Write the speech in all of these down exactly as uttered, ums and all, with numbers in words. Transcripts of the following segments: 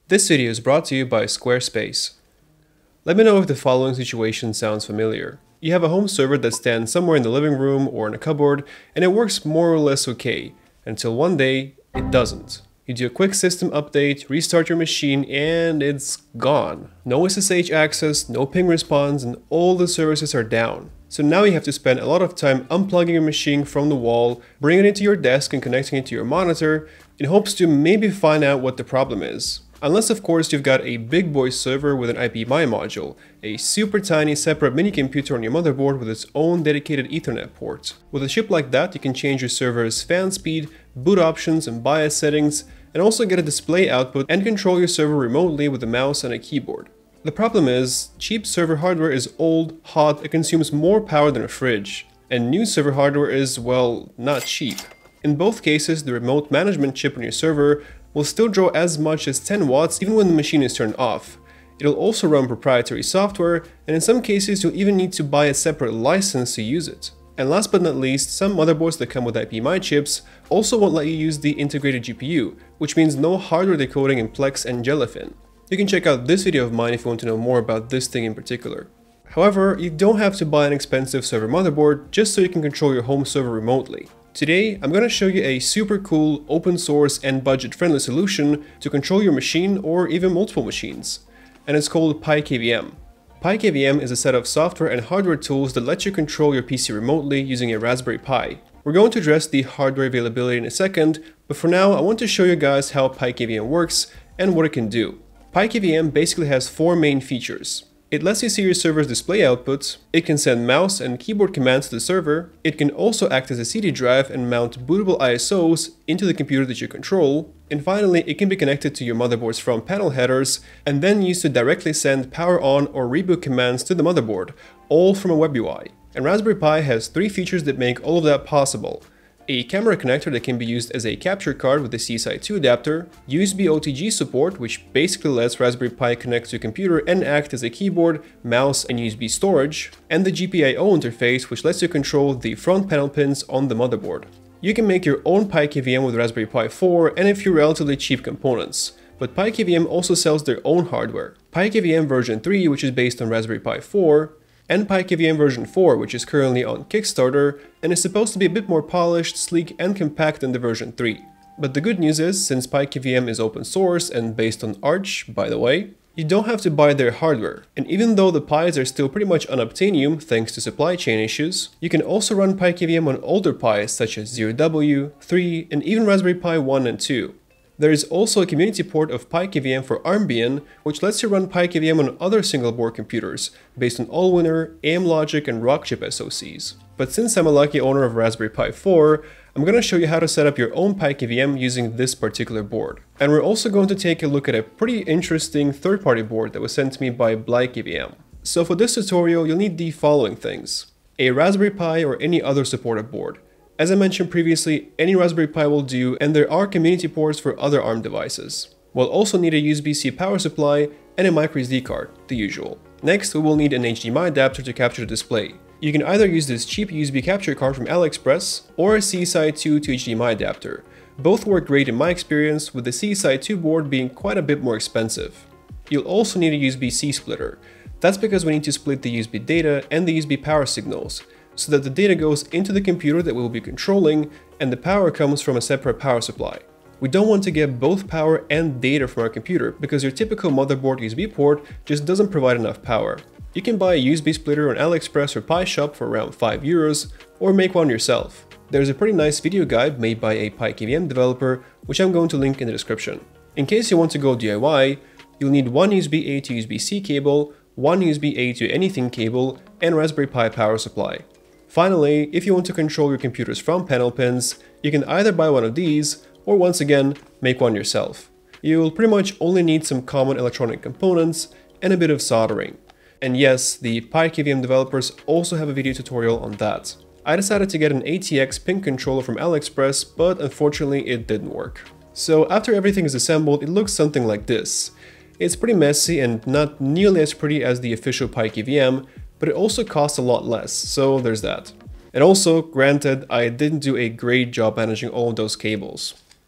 This video is brought to you by Squarespace. Let me know if the following situation sounds familiar. You have a home server that stands somewhere in the living room or in a cupboard, and it works more or less okay, until one day, it doesn't. You do a quick system update, restart your machine, and it's gone. No S S H access, no ping response, and all the services are down. So now you have to spend a lot of time unplugging your machine from the wall, bringing it to your desk and connecting it to your monitor, in hopes to maybe find out what the problem is. Unless of course you've got a big boy server with an I P M I module, a super tiny separate mini computer on your motherboard with its own dedicated Ethernet port. With a chip like that, you can change your server's fan speed, boot options and BIOS settings, and also get a display output and control your server remotely with a mouse and a keyboard. The problem is, cheap server hardware is old, hot, it consumes more power than a fridge. And new server hardware is, well, not cheap. In both cases, the remote management chip on your server will still draw as much as ten watts even when the machine is turned off. It'll also run proprietary software, and in some cases you'll even need to buy a separate license to use it. And last but not least, some motherboards that come with I P M I chips also won't let you use the integrated G P U, which means no hardware decoding in Plex and Jellyfin. You can check out this video of mine if you want to know more about this thing in particular. However, you don't have to buy an expensive server motherboard just so you can control your home server remotely. Today, I'm going to show you a super cool, open source and budget-friendly solution to control your machine or even multiple machines. And it's called PiKVM. PiKVM is a set of software and hardware tools that let you control your P C remotely using a Raspberry Pi. We're going to address the hardware availability in a second, but for now I want to show you guys how PiKVM works and what it can do. PiKVM basically has four main features. It lets you see your server's display outputs, it can send mouse and keyboard commands to the server, it can also act as a C D drive and mount bootable I S Os into the computer that you control, and finally it can be connected to your motherboard's front panel headers and then used to directly send power on or reboot commands to the motherboard, all from a web U I. And Raspberry Pi has three features that make all of that possible. A camera connector that can be used as a capture card with a C S I two adapter, U S B O T G support which basically lets Raspberry Pi connect to a computer and act as a keyboard, mouse and U S B storage, and the G P I O interface which lets you control the front panel pins on the motherboard. You can make your own PiKVM with Raspberry Pi four and a few relatively cheap components, but PiKVM also sells their own hardware. PiKVM version three, which is based on Raspberry Pi four, and PiKVM version four, which is currently on Kickstarter and is supposed to be a bit more polished, sleek and compact than the version three. But the good news is, since PiKVM is open source and based on Arch, by the way, you don't have to buy their hardware. And even though the Pis are still pretty much unobtainium thanks to supply chain issues, you can also run PiKVM on older Pis such as zero W, three, and even Raspberry Pi one and two. There is also a community port of PiKVM for Armbian, which lets you run PiKVM on other single-board computers, based on Allwinner, A M Logic, and Rockchip S O Cs. But since I'm a lucky owner of Raspberry Pi four, I'm going to show you how to set up your own PiKVM using this particular board. And we're also going to take a look at a pretty interesting third-party board that was sent to me by Vladislav. So for this tutorial, you'll need the following things: a Raspberry Pi or any other supported board. As I mentioned previously, any Raspberry Pi will do, and there are community ports for other ARM devices. We'll also need a U S B C power supply and a microSD card, the usual. Next, we will need an H D M I adapter to capture the display. You can either use this cheap U S B capture card from AliExpress or a C S I two to H D M I adapter. Both work great in my experience, with the C S I two board being quite a bit more expensive. You'll also need a U S B C splitter. That's because we need to split the U S B data and the U S B power signals, so that the data goes into the computer that we'll be controlling and the power comes from a separate power supply. We don't want to get both power and data from our computer because your typical motherboard U S B port just doesn't provide enough power. You can buy a U S B splitter on AliExpress or PiShop for around five euros or make one yourself. There's a pretty nice video guide made by a PiKVM developer which I'm going to link in the description. In case you want to go D I Y, you'll need one U S B A to U S B C cable, one U S B A to anything cable, and Raspberry Pi power supply. Finally, if you want to control your computer's front panel pins, you can either buy one of these, or once again, make one yourself. You'll pretty much only need some common electronic components and a bit of soldering. And yes, the PiKVM developers also have a video tutorial on that. I decided to get an A T X pin controller from AliExpress, but unfortunately it didn't work. So after everything is assembled, it looks something like this. It's pretty messy and not nearly as pretty as the official PiKVM, but it also costs a lot less, so there's that. And also, granted, I didn't do a great job managing all of those cables.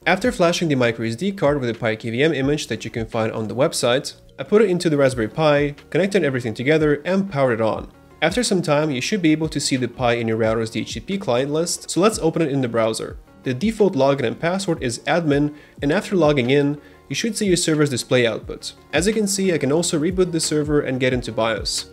After flashing the microSD card with a PiKVM image that you can find on the website, I put it into the Raspberry Pi, connected everything together, and powered it on. After some time, you should be able to see the Pi in your router's D H C P client list, so let's open it in the browser. The default login and password is admin, and after logging in, you should see your server's display output. As you can see, I can also reboot the server and get into BIOS.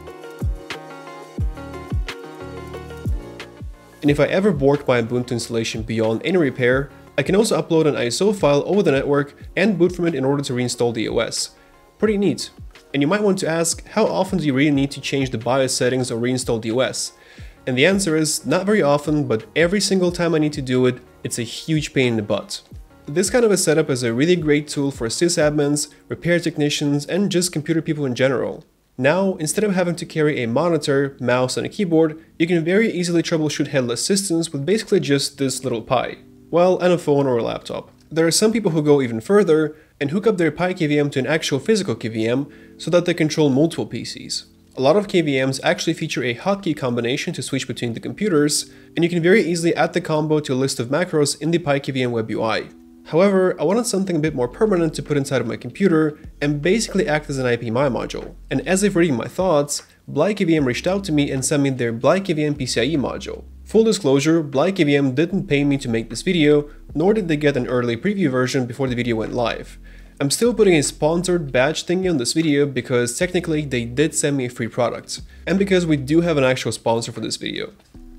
And if I ever bork my Ubuntu installation beyond any repair, I can also upload an I S O file over the network and boot from it in order to reinstall the O S. Pretty neat. And you might want to ask, how often do you really need to change the BIOS settings or reinstall the O S? And the answer is, not very often, but every single time I need to do it, it's a huge pain in the butt. This kind of a setup is a really great tool for sysadmins, repair technicians, and just computer people in general. Now, instead of having to carry a monitor, mouse, and a keyboard, you can very easily troubleshoot headless systems with basically just this little Pi. Well, and a phone or a laptop. There are some people who go even further and hook up their PiKVM to an actual physical K V M so that they control multiple P Cs. A lot of K V Ms actually feature a hotkey combination to switch between the computers, and you can very easily add the combo to a list of macros in the PiKVM web U I. However, I wanted something a bit more permanent to put inside of my computer and basically act as an I P M I module. And as if reading my thoughts, PiKVM reached out to me and sent me their PiKVM P C I E module. Full disclosure, PiKVM didn't pay me to make this video, nor did they get an early preview version before the video went live. I'm still putting a sponsored badge thingy on this video because technically they did send me a free product, and because we do have an actual sponsor for this video.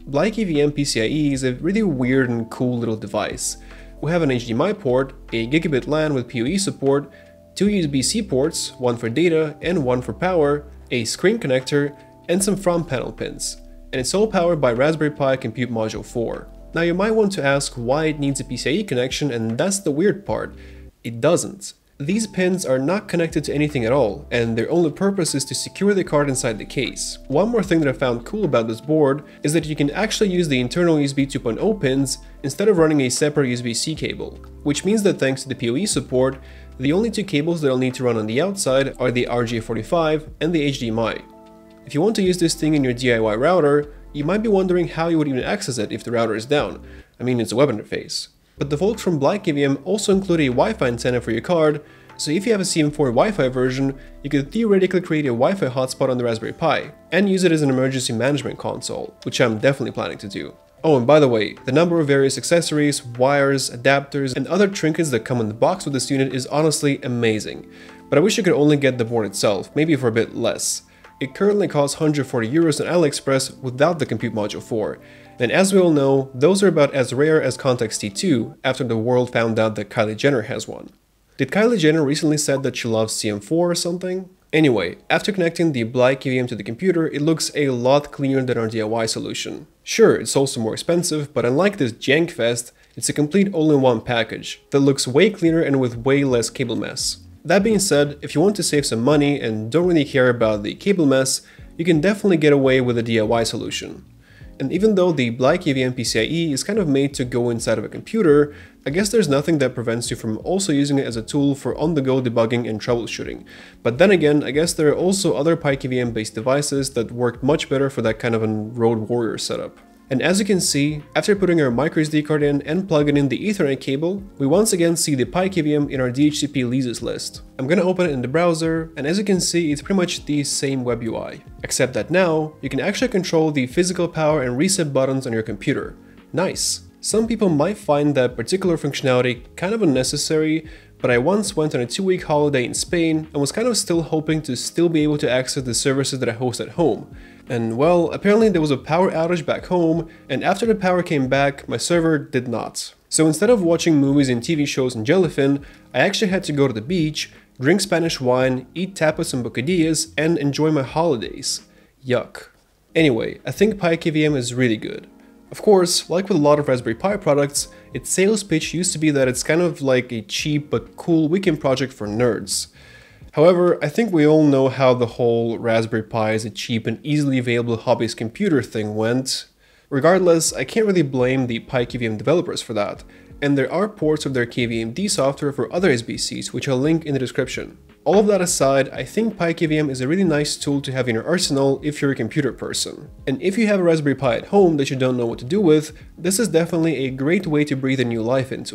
PiKVM P C I E is a really weird and cool little device. We have an H D M I port, a gigabit LAN with P O E support, two U S B C ports, one for data and one for power, a screen connector, and some front panel pins. And it's all powered by Raspberry Pi Compute Module four. Now you might want to ask why it needs a P C I E connection, and that's the weird part. It doesn't. These pins are not connected to anything at all, and their only purpose is to secure the card inside the case. One more thing that I found cool about this board is that you can actually use the internal U S B two point oh pins instead of running a separate U S B C cable, which means that thanks to the P O E support, the only two cables that I'll need to run on the outside are the R J forty-five and the H D M I. If you want to use this thing in your D I Y router, you might be wondering how you would even access it if the router is down. I mean, it's a web interface. But the folks from PiKVM also include a Wi-Fi antenna for your card, so if you have a C M four Wi-Fi version, you could theoretically create a Wi-Fi hotspot on the Raspberry Pi, and use it as an emergency management console, which I'm definitely planning to do. Oh, and by the way, the number of various accessories, wires, adapters, and other trinkets that come in the box with this unit is honestly amazing. But I wish I could only get the board itself, maybe for a bit less. It currently costs one hundred forty euros on AliExpress without the Compute Module four, and as we all know, those are about as rare as Context T two after the world found out that Kylie Jenner has one. Did Kylie Jenner recently said that she loves C M four or something? Anyway, after connecting the PiKVM to the computer, it looks a lot cleaner than our D I Y solution. Sure, it's also more expensive, but unlike this jank fest, it's a complete all-in-one package that looks way cleaner and with way less cable mess. That being said, if you want to save some money and don't really care about the cable mess, you can definitely get away with a D I Y solution. And even though the PiKVM P C I E is kind of made to go inside of a computer, I guess there's nothing that prevents you from also using it as a tool for on-the-go debugging and troubleshooting. But then again, I guess there are also other PiKVM based devices that work much better for that kind of a road warrior setup. And as you can see, after putting our microSD card in and plugging in the Ethernet cable, we once again see the PiKVM in our D H C P leases list. I'm gonna open it in the browser, and as you can see, it's pretty much the same web U I. Except that now, you can actually control the physical power and reset buttons on your computer. Nice! Some people might find that particular functionality kind of unnecessary, but I once went on a two-week holiday in Spain and was kind of still hoping to still be able to access the services that I host at home. And well, apparently there was a power outage back home, and after the power came back, my server did not. So instead of watching movies and T V shows in Jellyfin, I actually had to go to the beach, drink Spanish wine, eat tapas and bocadillas, and enjoy my holidays. Yuck. Anyway, I think PiKVM is really good. Of course, like with a lot of Raspberry Pi products, its sales pitch used to be that it's kind of like a cheap but cool weekend project for nerds. However, I think we all know how the whole Raspberry Pi is a cheap and easily available hobbyist computer thing went. Regardless, I can't really blame the PiKVM developers for that, and there are ports of their K V M D software for other S B Cs, which I'll link in the description. All of that aside, I think PiKVM is a really nice tool to have in your arsenal if you're a computer person. And if you have a Raspberry Pi at home that you don't know what to do with, this is definitely a great way to breathe a new life into it.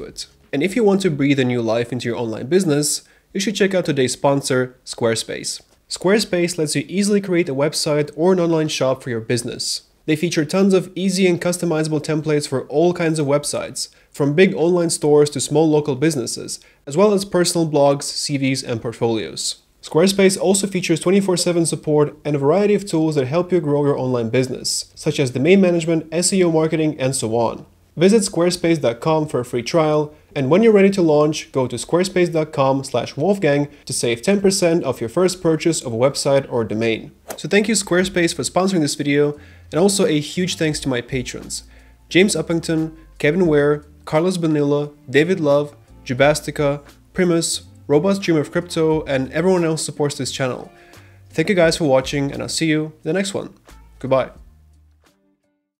And if you want to breathe a new life into your online business, you should check out today's sponsor, Squarespace. Squarespace lets you easily create a website or an online shop for your business. They feature tons of easy and customizable templates for all kinds of websites, from big online stores to small local businesses, as well as personal blogs, C Vs, and portfolios. Squarespace also features twenty-four seven support and a variety of tools that help you grow your online business, such as domain management, S E O marketing, and so on. Visit squarespace dot com for a free trial, and when you're ready to launch, go to squarespace dot com slash wolfgang to save ten percent off your first purchase of a website or domain. So thank you Squarespace for sponsoring this video, and also a huge thanks to my patrons: James Uppington, Kevin Ware, Carlos Bonilla, David Love, Jubastica, Primus, Robot Stream of Crypto, and everyone else supports this channel. Thank you guys for watching, and I'll see you in the next one. Goodbye.